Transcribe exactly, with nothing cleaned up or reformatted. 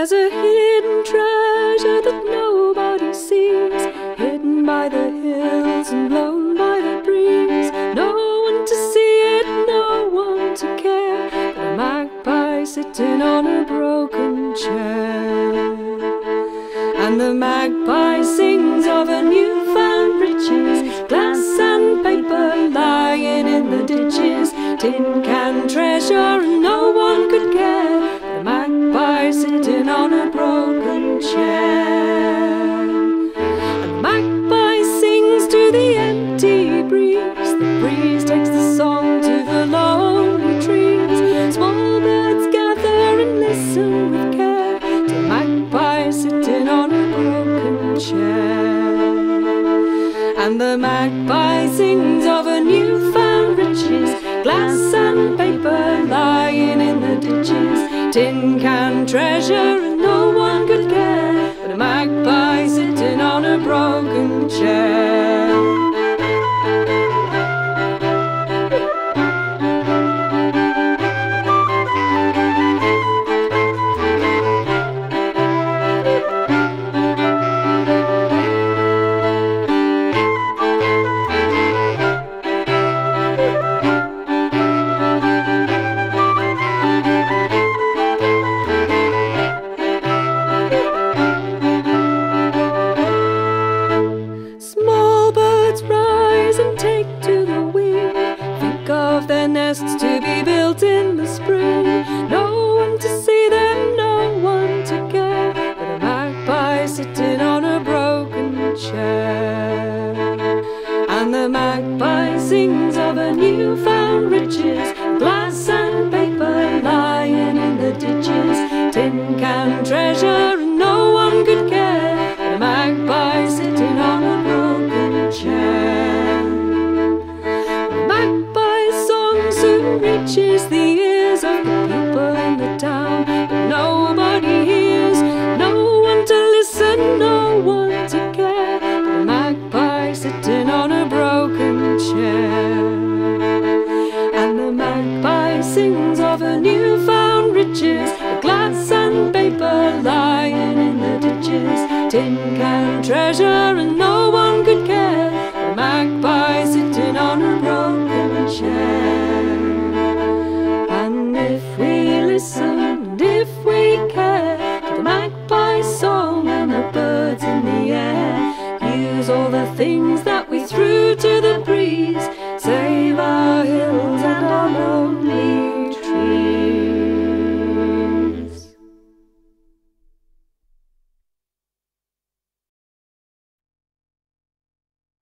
There's a hidden treasure that nobody sees, hidden by the hills and blown by the breeze. No one to see it, no one to care, but a magpie sitting on a broken chair. And the magpie sings of her newfound riches, glass and paper lying in the ditches, tin can treasure and no one could care, but a magpie sitting on a broken chair. And the magpie sings to the empty breeze, the breeze takes the song to the lonely trees. Small birds gather and listen with care to a magpie sitting on a broken chair. And the magpie sings of her newfound riches, glass and paper lying in the ditches, tin can treasure and no one could care, but a magpie sitting on a broken chair. To be built in the spring, no one to see them, no one to care, but a magpie sitting on a broken chair. And the magpie sings of her newfound riches, glass and paper lying in the ditches, tin can treasure and no one could care, but a magpie sitting on a broken chair. Reaches the ears of the people in the town, but nobody hears, no one to listen, no one to care, but a magpie sitting on a broken chair. And the magpie sings of her newfound riches, the glass and paper lying in the ditches, tin can treasure and no one could care, but a magpie sitting on a broken chair. And if we care to the magpie's song and the birds in the air, use all the things that we threw to the breeze